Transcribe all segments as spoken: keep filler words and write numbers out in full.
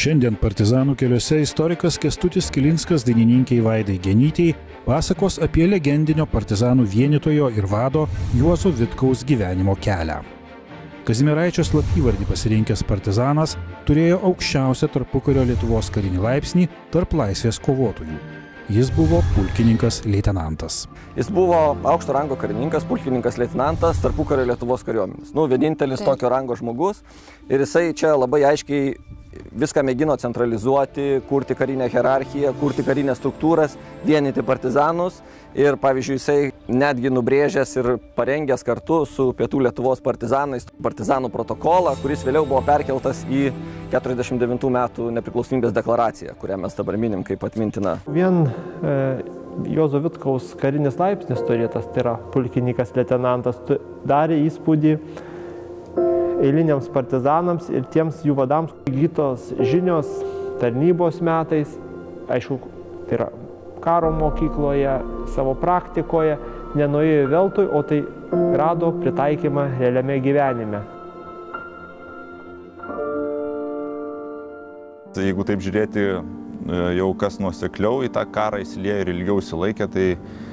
Šiandien partizanų keliuose istorikas Kęstutis Kilinskas dainininkei Vaidai Genytei pasakos apie legendinio partizanų vienytojo ir vado Juozo Vitkaus gyvenimo kelią. Kazimieraičio slapyvardį pasirinkęs partizanas turėjo aukščiausią tarpukario Lietuvos karinį laipsnį tarp laisvės kovotojų. Jis buvo pulkininkas leitenantas. Jis buvo aukšto rango karininkas, pulkininkas leitenantas tarpukario Lietuvos kariuomenės. Nu, vienintelis tokio rango žmogus ir jisai čia labai aiškiai viską mėgino centralizuoti, kurti karinę hierarchiją, kurti karinės struktūras, vienyti partizanus ir, pavyzdžiui, jisai netgi nubrėžęs ir parengęs kartu su Pietų Lietuvos partizanais partizanų protokolą, kuris vėliau buvo perkeltas į keturiasdešimt devintų metų nepriklausomybės deklaraciją, kurią mes dabar minim kaip atmintiną. Vien e, Juozo Vitkaus karinis laipsnis turėtas, tai yra pulkininkas leitenantas, darė įspūdį eiliniams partizanams ir tiems jų vadams įgytos žinios tarnybos metais, aišku, tai yra karo mokykloje, savo praktikoje, nenuėjo veltui, o tai rado pritaikymą realiame gyvenime. Jeigu taip žiūrėti jau kas nuosekliau į tą karą įsiliejo ir ilgiau įsilaikė, tai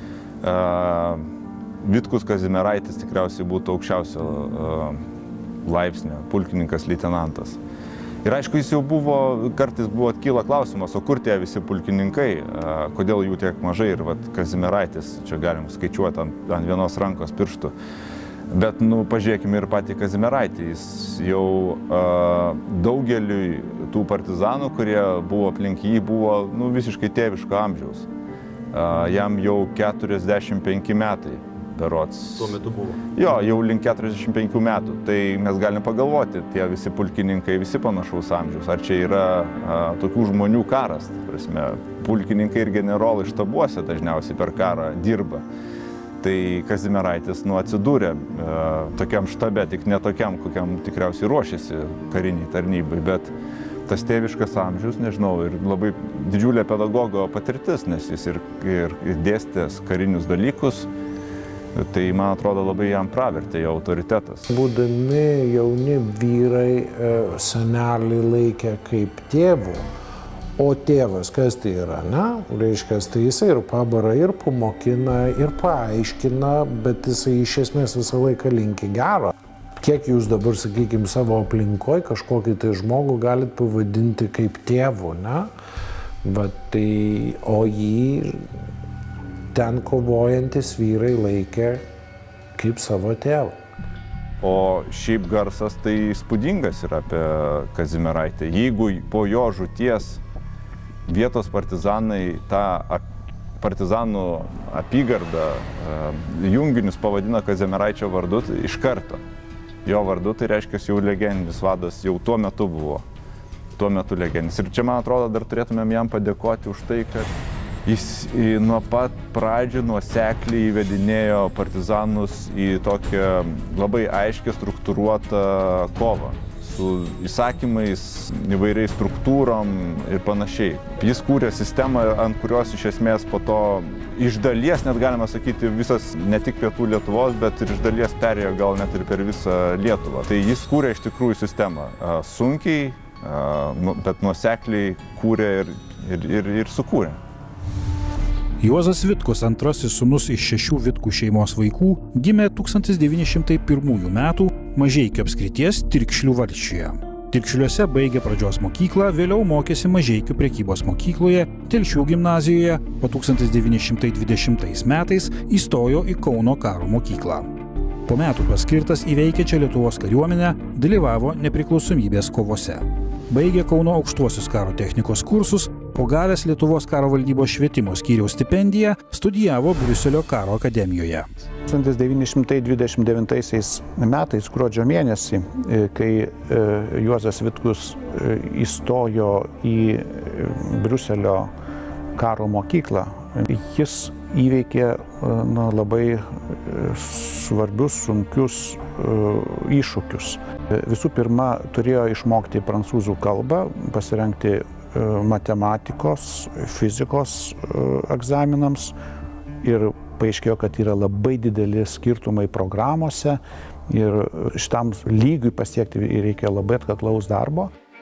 uh, Vitkus Kazimieraitis tikriausiai būtų aukščiausio uh, laipsnio, pulkininkas leitenantas. Ir aišku, jis jau buvo, kartais buvo atkyla klausimas, o kur tie visi pulkininkai, kodėl jų tiek mažai ir vat, Kazimieraitis, čia galim skaičiuoti ant, ant vienos rankos pirštų. Bet, nu, pažiūrėkime ir patį Kazimieraitį, jis jau uh, daugeliui tų partizanų, kurie buvo aplink jį, buvo, nu, visiškai tėviško amžiaus. Uh, jam jau keturiasdešimt penki metai. Berods. Tuo metu buvo. Jo, jau link keturiasdešimt penkių metų. Tai mes galim pagalvoti, tie visi pulkininkai, visi panašaus amžiaus. Ar čia yra a, tokių žmonių karas? Prasme, pulkininkai ir generolai štabuose dažniausiai per karą dirba. Tai Kazimieraitis nu, atsidūrė a, tokiam štabe, tik ne tokiam, kokiam tikriausiai ruošėsi kariniai tarnybai. Bet tas tėviškas amžius, nežinau, ir labai didžiulė pedagogo patirtis, nes jis ir, ir, ir dėstęs karinius dalykus. Tai, man atrodo, labai jam pravertė jo autoritetas. Būdami jauni vyrai senelį laikė kaip tėvų, o tėvas, kas tai yra, ne? Reiškia, tai jisai ir pabara, ir pamokina, ir paaiškina, bet jisai iš esmės visą laiką linki gero. Kiek jūs dabar, sakykime, savo aplinkoje kažkokį tai žmogų galite pavadinti kaip tėvu, ne? Bet tai, o jį ten kovojantis vyrai laikė kaip savo tėvą. O šiaip garsas tai įspūdingas yra apie Kazimieraitį. Jeigu po jo žūties vietos partizanai tą partizanų apygardą junginius pavadina Kazimieraičio vardu, tai iš karto. Jo vardu tai reiškia, jau legendinis vadas jau tuo metu buvo. Tuo metu legendinis. Ir čia, man atrodo, dar turėtumėm jam padėkoti už tai, kad jis nuo pat pradžių nuosekliai įvedinėjo partizanus į tokią labai aiškiai struktūruotą kovą su įsakymais, įvairiais struktūrom ir panašiai. Jis kūrė sistemą, ant kurios iš esmės po to iš dalies, net galima sakyti, visas ne tik Pietų Lietuvos, bet ir iš dalies perėjo gal net ir per visą Lietuvą. Tai jis kūrė iš tikrųjų sistemą. Sunkiai, bet nuosekliai kūrė ir, ir, ir, ir sukūrė. Juozas Vitkus, antrasis sūnus iš šešių Vitkų šeimos vaikų, gimė tūkstantis devyni šimtai pirmųjų metų Mažeikių apskrities Tirkšlių valsčiuje. Tirkšliuose baigė pradžios mokyklą, vėliau mokėsi Mažeikių prekybos mokykloje, Telšių gimnazijoje, o tūkstantis devyni šimtai dvidešimtais metais įstojo į Kauno karo mokyklą. Po metų paskirtas į veikiančią Lietuvos kariuomenę, dalyvavo nepriklausomybės kovose. Baigė Kauno aukštuosius karo technikos kursus, o gavęs Lietuvos karo valdybos švietimo skyriaus stipendiją, studijavo Briuselio karo akademijoje. tūkstantis devyni šimtai dvidešimt devintaisiais metais, gruodžio mėnesį, kai Juozas Vitkus įstojo į Briuselio karo mokyklą, jis įveikė na, labai svarbius, sunkius iššūkius. Visų pirma, turėjo išmokti prancūzų kalbą, pasirengti matematikos, fizikos egzaminams ir paaiškėjo, kad yra labai dideli skirtumai programuose ir šitam lygiui pasiekti reikia labai atkaklaus darbo.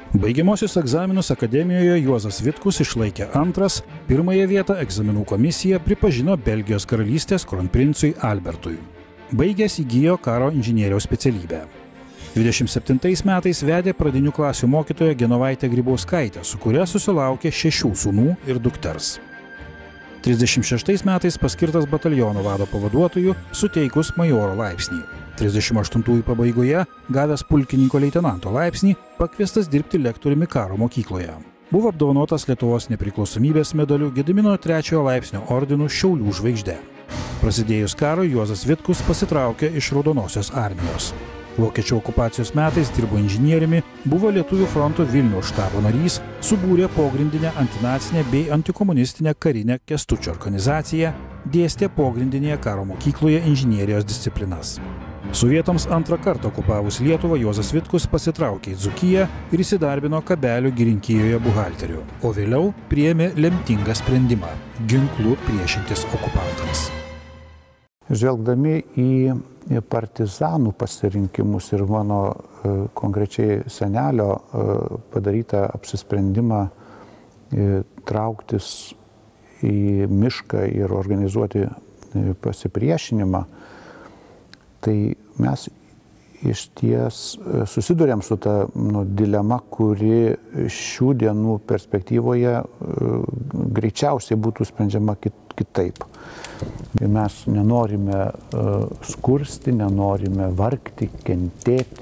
Baigiamosius egzaminus akademijoje Juozas Vitkus išlaikė antras, pirmąją vietą egzaminų komisija pripažino Belgijos karalystės kronprincui Albertui. Baigęs įgijo karo inžinieriaus specialybę. dvidešimt septintais metais vedė pradinių klasių mokytoja Genovaitė Grybauskaitė, su kuria susilaukė šešių sūnų ir dukters. trisdešimt šeštais metais paskirtas bataliono vado pavaduotoju, suteikus majoro laipsnį. trisdešimt aštuntųjų pabaigoje, gavęs pulkininko leitenanto laipsnį, pakviestas dirbti lektoriumi karo mokykloje. Buvo apdovanotas Lietuvos nepriklausomybės medaliu Gedimino trečiojo laipsnio ordinu Šiaulių žvaigžde. Prasidėjus karui Juozas Vitkus pasitraukė iš Raudonosios armijos. Vokiečių okupacijos metais dirbo inžinieriumi, buvo Lietuvių fronto Vilniaus štabo narys, subūrė pogrindinę antinacinę bei antikomunistinę karinę Kęstučio organizaciją, dėstė pogrindinėje karo mokykloje inžinierijos disciplinas. Sovietams antrą kartą okupavus Lietuvą Juozas Vitkus pasitraukė į Dzūkiją ir įsidarbino Kabelių girininkijoje buhalteriu, o vėliau priėmė lemtingą sprendimą – ginklu priešintis okupantams. Žvelgdami į partizanų pasirinkimus ir mano konkrečiai senelio padarytą apsisprendimą trauktis į mišką ir organizuoti pasipriešinimą, tai mes iš ties susidurėm su ta nu, dilema, kuri šių dienų perspektyvoje greičiausiai būtų sprendžiama kit, kitaip. Mes nenorime uh, skursti, nenorime vargti, kentėti.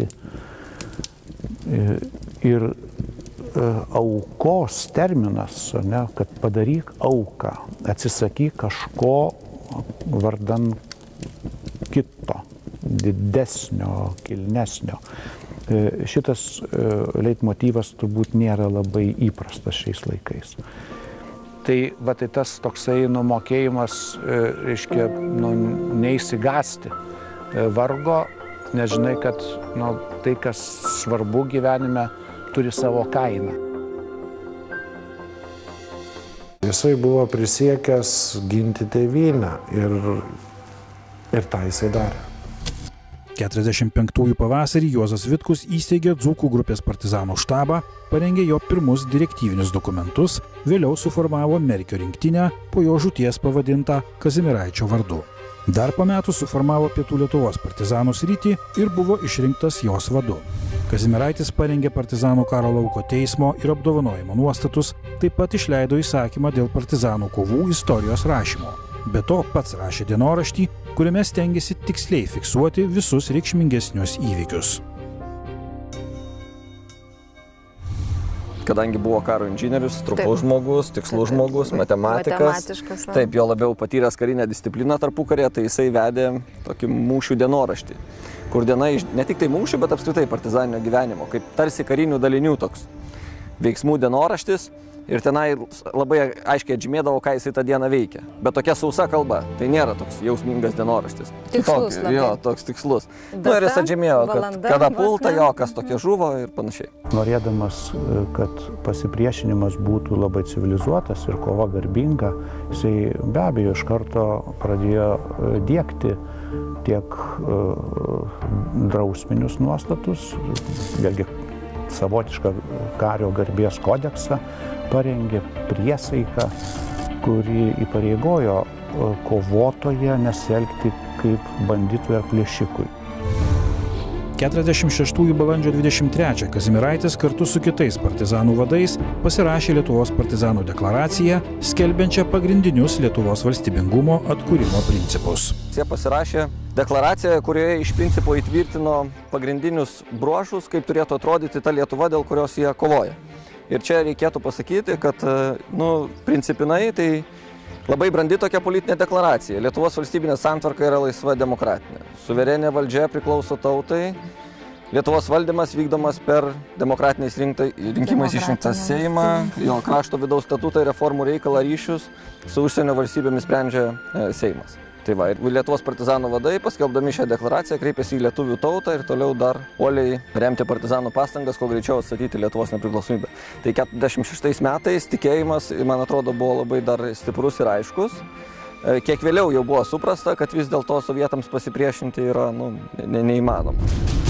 Ir uh, aukos terminas, ne, kad padaryk auką, atsisakyk kažko vardan kito, didesnio, kilnesnio. Uh, šitas uh, leitmotyvas turbūt nėra labai įprastas šiais laikais. Tai, va, tai tas toksai numokėjimas, reiškia, nu, neįsigasti vargo, nežinai, kad nu, tai, kas svarbu gyvenime, turi savo kainą. Jisai buvo prisiekęs ginti tėvynę ir, ir tą jisai darė. keturiasdešimt penktųjų pavasarį Juozas Vitkus įsteigė Dzūkų grupės partizanų štabą, parengė jo pirmus direktyvinius dokumentus, vėliau suformavo Merkio rinktinę, po jo žūties pavadintą Kazimieraičio vardu. Dar po metų suformavo Pietų Lietuvos partizanų sritį ir buvo išrinktas jos vadu. Kazimieraitis parengė partizanų karo lauko teismo ir apdovanojimo nuostatus, taip pat išleido įsakymą dėl partizanų kovų istorijos rašymo. Be to pats rašė dienoraštį, kuriame stengėsi tiksliai fiksuoti visus reikšmingesnius įvykius. Kadangi buvo karo inžinierius, trupus žmogus, tikslus žmogus, matematikas, taip, jo labiau patyręs karinę discipliną tarpukarėje, tai jisai vedė tokį mūšių dienoraštį, kur diena ne tik tai mūšių, bet apskritai partizaninio gyvenimo, kaip tarsi karinių dalinių toks veiksmų dienoraštis. Ir tenai labai aiškiai atžymėdavo, ką jisai tą dieną veikia. Bet tokia sausa kalba, tai nėra toks jausmingas dienoraštis. Tikslus Tok, jo, toks tikslus. Nu, ir jis atžymėjo, kad kada pulta jo, kas tokie žuvo ir panašiai. Norėdamas, kad pasipriešinimas būtų labai civilizuotas ir kova garbinga, jisai be abejo iš karto pradėjo diegti tiek drausminius nuostatus, vėlgi savotišką kario garbės kodeksą, parengė priesaiką, kuri įpareigojo kovotoje nesielgti kaip banditui ar plėšikui. keturiasdešimt šeštųjų balandžio dvidešimt trečią Kazimieraitis kartu su kitais partizanų vadais pasirašė Lietuvos partizanų deklaraciją, skelbiančią pagrindinius Lietuvos valstybingumo atkūrimo principus. Jie pasirašė deklaraciją, kurioje iš principo įtvirtino pagrindinius bruožus, kaip turėtų atrodyti ta Lietuva, dėl kurios jie kovoja. Ir čia reikėtų pasakyti, kad, nu, principinai tai labai brandi tokia politinė deklaracija. Lietuvos valstybinė santvarka yra laisva demokratinė. Suverenė valdžia priklauso tautai. Lietuvos valdymas vykdomas per demokratiniais rinkimais išrinktą Seimą. Jo krašto vidaus statutą ir reformų reikalą ryšius su užsienio valstybėmis sprendžia Seimas. Tai va, ir Lietuvos partizanų vadai, paskelbdami šią deklaraciją, kreipėsi į lietuvių tautą ir toliau dar uoliai remti partizanų pastangas, kuo greičiau atstatyti Lietuvos nepriklausomybę. Tai keturiasdešimt šeštais metais tikėjimas, man atrodo, buvo labai dar stiprus ir aiškus. Kiek vėliau jau buvo suprasta, kad vis dėlto sovietams pasipriešinti yra nu, ne, neįmanoma.